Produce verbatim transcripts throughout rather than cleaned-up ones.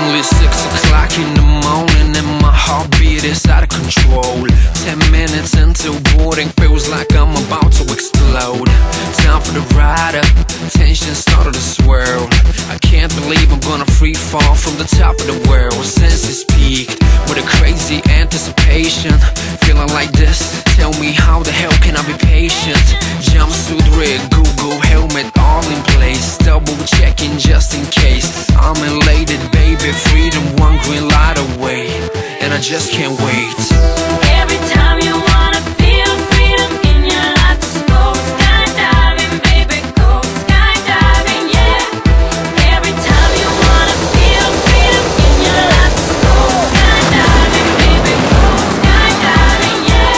only six o'clock in the morning and my heartbeat is out of control. Ten minutes into boarding, feels like I'm about to explode. Time for the ride up, tension started to swirl. I can't believe I'm gonna free fall from the top of the world. Senses peaked with a crazy anticipation. Feeling like this, tell me how the hell can I be patient? Jumpsuit rig, Google helmet all in place, double checking just in case. I'm elated, baby, freedom one green light away, and I just can't wait. Every time you wanna feel freedom in your life, just go skydiving, baby, go skydiving, yeah. Every time you wanna feel freedom in your life, just go skydiving, baby, go skydiving, yeah.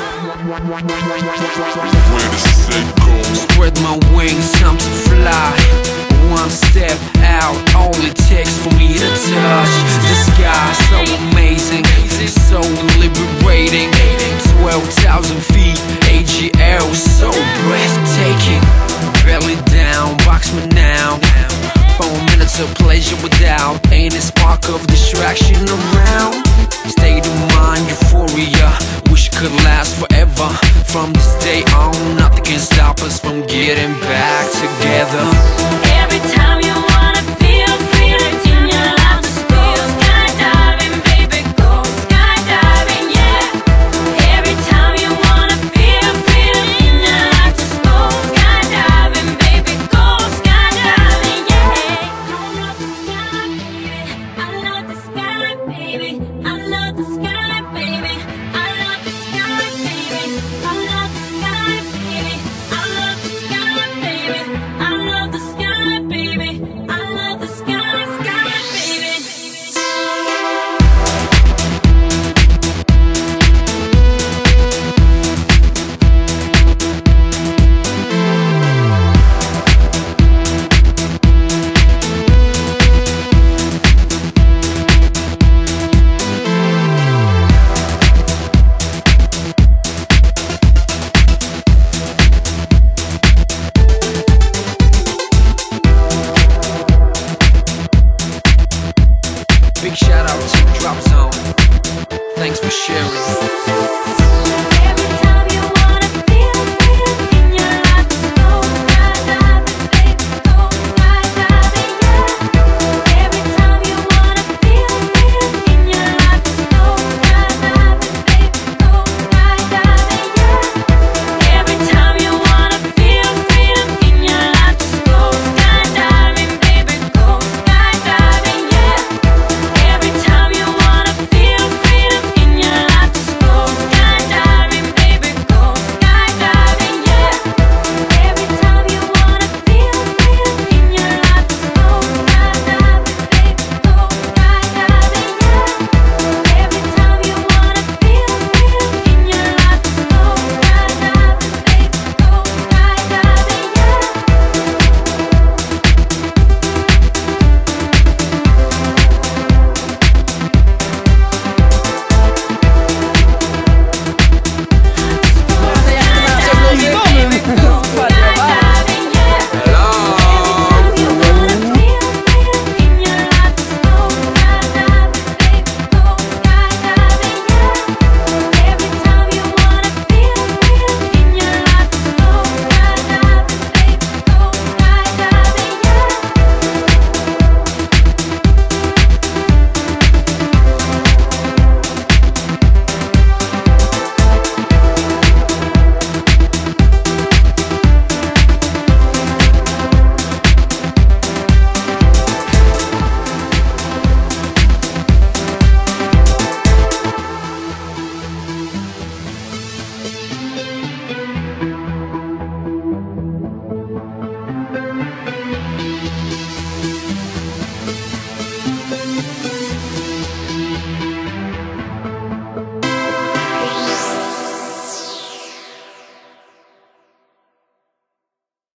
Where the sick goes. Spread my wings, time to fly. One step out, all it takes for me to touch the sky. So amazing, so liberating. Twelve thousand feet, A G L, so breathtaking. Belly down, box me now. Four minutes of pleasure without any spark of distraction around. State of mind, euphoria, wish it could last forever. From this day on, nothing can stop us from getting back together.